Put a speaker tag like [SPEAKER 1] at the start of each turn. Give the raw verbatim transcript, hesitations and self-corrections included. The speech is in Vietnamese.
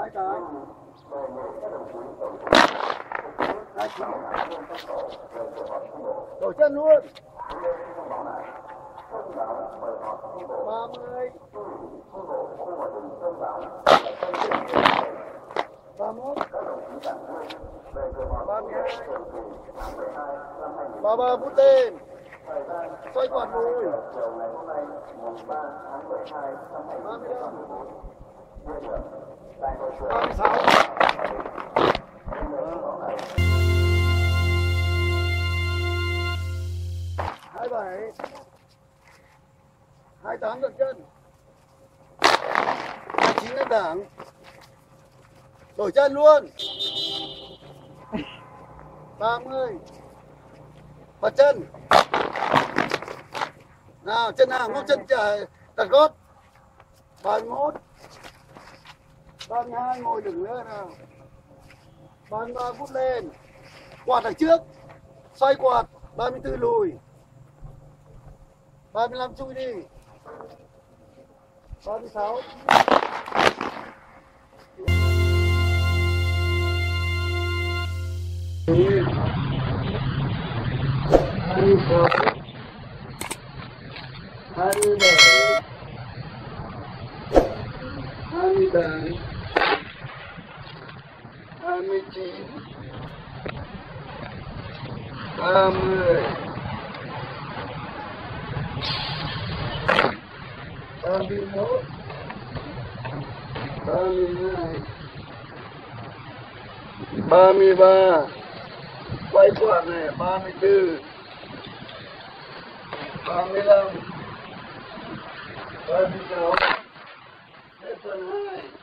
[SPEAKER 1] hai tám, hai chín, đổi chân luôn. ba mươi, ba mươi mốt, ba mươi hai, ba mươi ba phút tên, xoay quạt lùi, ba mươi lăm, ba mươi sáu, hai mươi bảy, hai mươi tám gần chân, hai mươi chín lên đảng, đổi chân luôn, ba mươi, bật chân, nào chân nào ngóc chân chạy đặt gót, ba mươi mốt, ba mươi hai ngồi đừng nữa nào, ba mươi ba phút lên, quạt ở trước, xoay quạt, ba mươi tư lùi, ba mươi lăm chui đi, ba mươi sáu, hai mươi sáu, hai mươi bảy, hai mươi tám, hai mươi chín, ba mươi, ba mươi mốt, ba mươi hai, ba mươi ba, quay quạt này, ba mươi tư, ba mươi lăm, ba mươi sáu, hết tuần hai.